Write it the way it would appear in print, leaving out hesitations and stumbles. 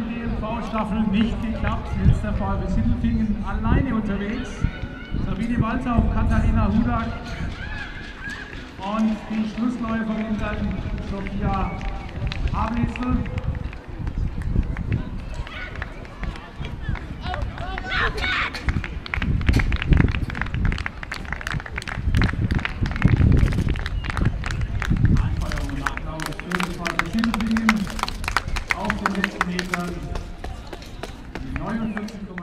DLV-Staffel nicht geklappt. Jetzt ist der VfB Sindelfingen alleine unterwegs. Sabine Walzer auf Katharina Hudak. Und die Schlussläuferin dann Sophia Hablitzel. Anfeuerung und Applaus für das VfB Sindelfingen auf den letzten Metern. Die 49,5